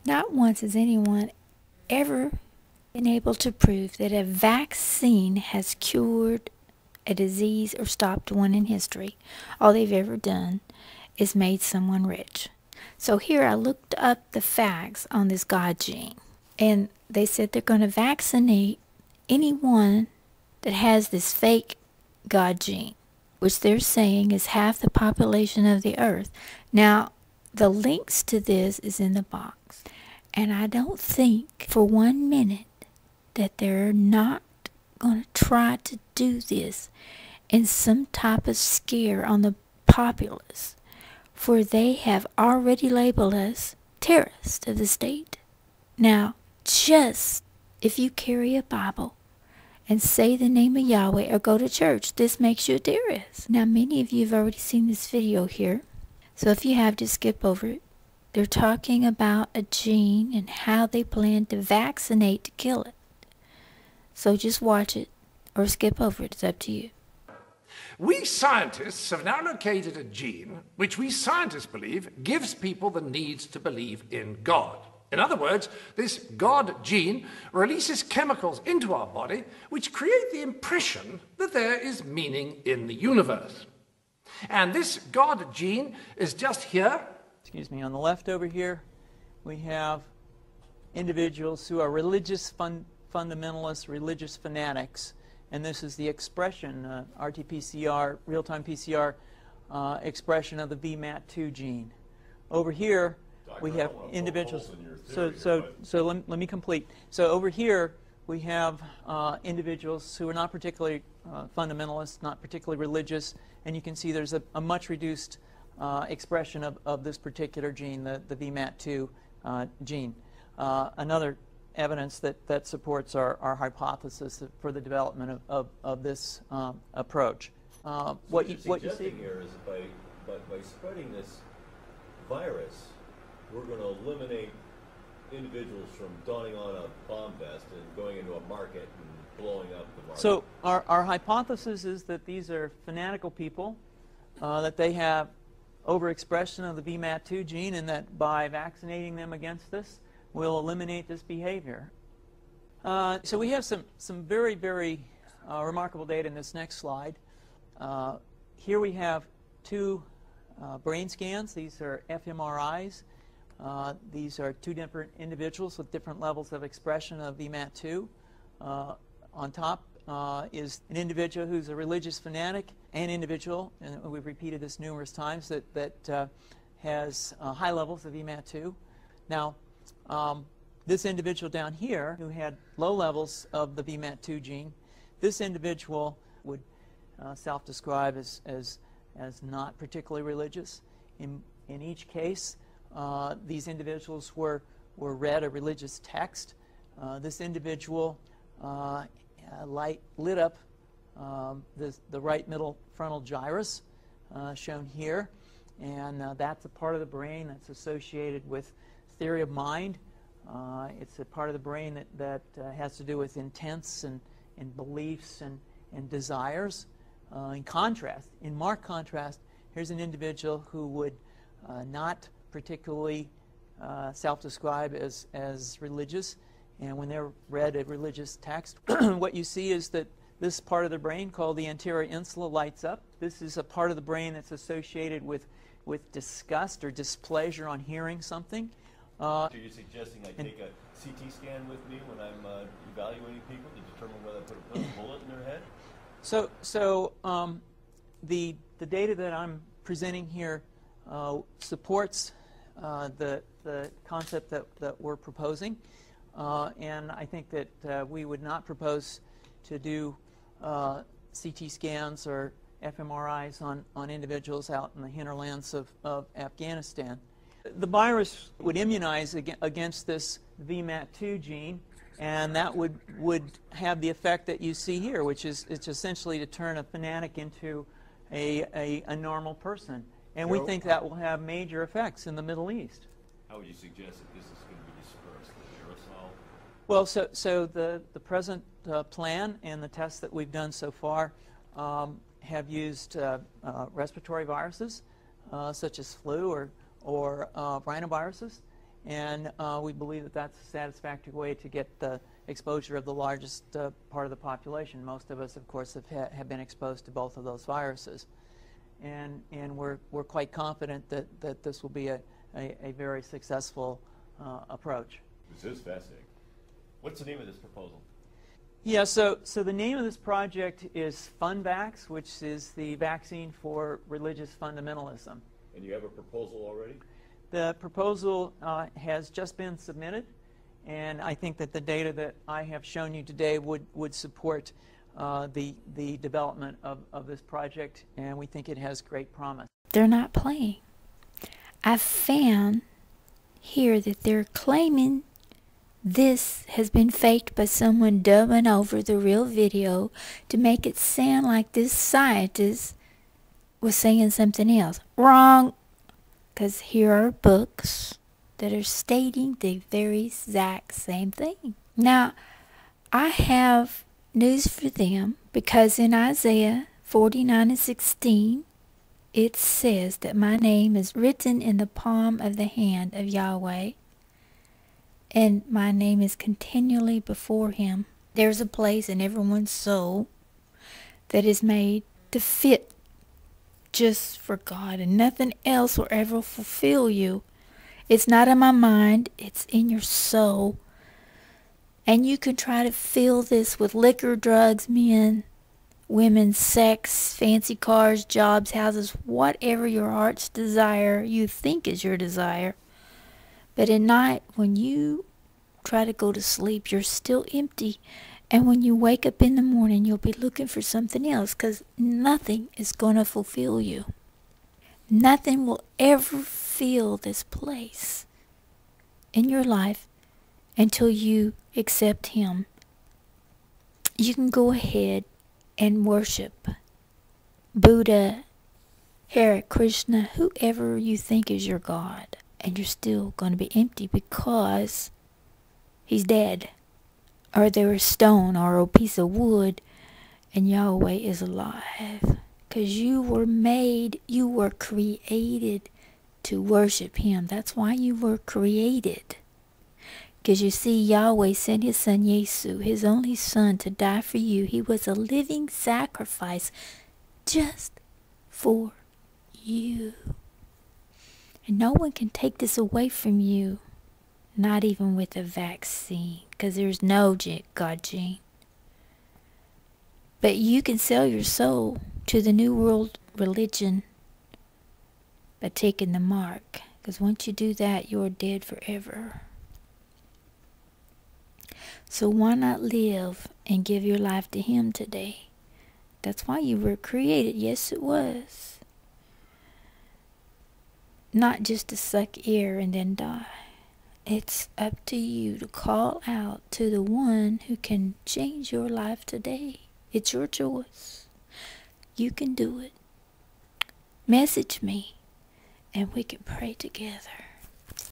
Not once has anyone ever been able to prove that a vaccine has cured a disease or stopped one in history. All they've ever done is made someone rich. So here I looked up the facts on this God gene, and they said they're going to vaccinate anyone that has this fake God gene, which they're saying is half the population of the earth. Now, the links to this is in the box, and I don't think for 1 minute that they're not going to try to do this in some type of scare on the populace, for they have already labeled us terrorists of the state. Now, just if you carry a Bible and say the name of Yahweh or go to church, this makes you a terrorist. Now, many of you have already seen this video here, so if you have, just skip over it. They're talking about a gene and how they plan to vaccinate to kill it. So just watch it or skip over it. It's up to you. We scientists have now located a gene which we scientists believe gives people the need to believe in God. In other words, this God gene releases chemicals into our body which create the impression that there is meaning in the universe. And this God gene is just here. Excuse me, on the left over here, we have individuals who are religious fundamentalists, religious fanatics, and this is the expression, RT-PCR, real-time PCR expression of the VMAT2 gene. Over here, we have individuals. So let me complete. So over here, we have individuals who are not particularly fundamentalist, not particularly religious, and you can see there's a much reduced expression of this particular gene, the VMAT2 gene. Another evidence that supports our hypothesis for the development of this approach. What you see here is by spreading this virus, we're going to eliminate individuals from donning on a bomb vest and going into a market and blowing up the market. So our hypothesis is that these are fanatical people, that they have overexpression of the VMAT2 gene, and that by vaccinating them against this, we'll eliminate this behavior. So we have some very, very remarkable data in this next slide. Here we have two brain scans. These are fMRIs. These are two different individuals with different levels of expression of VMAT2. On top is an individual who's a religious fanatic, an individual, and we've repeated this numerous times, that has high levels of VMAT2. Now, this individual down here who had low levels of the VMAT2 gene, this individual would self-describe as not particularly religious. In each case, these individuals were read a religious text. This individual lit up the right middle frontal gyrus, shown here, and that's a part of the brain that's associated with theory of mind. It's a part of the brain that has to do with intents and beliefs and desires. In marked contrast, here's an individual who would not particularly self-describe as religious, and when they're read a religious text, what you see is that this part of the brain called the anterior insula lights up. This is a part of the brain that's associated with disgust or displeasure on hearing something. So you're suggesting I take a CT scan with me when I'm evaluating people to determine whether I put a bullet in their head? So the data that I'm presenting here supports the concept that we're proposing, and I think that we would not propose to do CT scans or fMRIs on individuals out in the hinterlands of Afghanistan. The virus would immunize against this VMAT2 gene, and that would have the effect that you see here, which is it's essentially to turn a fanatic into a normal person. And we think that will have major effects in the Middle East. How would you suggest that this is going to be dispersed? The aerosol? Well, so the present plan and the tests that we've done so far have used respiratory viruses, such as flu or rhinoviruses, and we believe that that's a satisfactory way to get the exposure of the largest part of the population. Most of us, of course, have been exposed to both of those viruses. And we're quite confident that this will be a very successful approach. This is fascinating. What's the name of this proposal? Yeah, so the name of this project is FunVax, which is the vaccine for religious fundamentalism. And you have a proposal already? The proposal has just been submitted, and I think that the data that I have shown you today would support the development of this project, and we think it has great promise. They're not playing. I found here that they're claiming this has been faked by someone dubbing over the real video to make it sound like this scientist was saying something else. Wrong! Because here are books that are stating the very exact same thing. Now, I have news for them, because in Isaiah 49:16, it says that my name is written in the palm of the hand of Yahweh, and my name is continually before him. There's a place in everyone's soul that is made to fit just for God, and nothing else will ever fulfill you. It's not in my mind, it's in your soul. And you can try to fill this with liquor, drugs, men, women, sex, fancy cars, jobs, houses, whatever your heart's desire you think is your desire. But at night, when you try to go to sleep, you're still empty. And when you wake up in the morning, you'll be looking for something else, because nothing is going to fulfill you. Nothing will ever fill this place in your life until you accept him. You can go ahead and worship Buddha, Hare Krishna, whoever you think is your God, and you're still going to be empty, because he's dead, or they're a stone or a piece of wood, and Yahweh is alive. Because you were made, you were created to worship him. That's why you were created. Because you see, Yahweh sent his son Jesus, his only son, to die for you. He was a living sacrifice just for you. And no one can take this away from you. Not even with a vaccine, because there's no God gene. But you can sell your soul to the New World religion by taking the mark, because once you do that, you're dead forever. So why not live and give your life to him today? That's why you were created. Yes, it was. Not just to suck air and then die. It's up to you to call out to the one who can change your life today. It's your choice. You can do it. Message me, and we can pray together.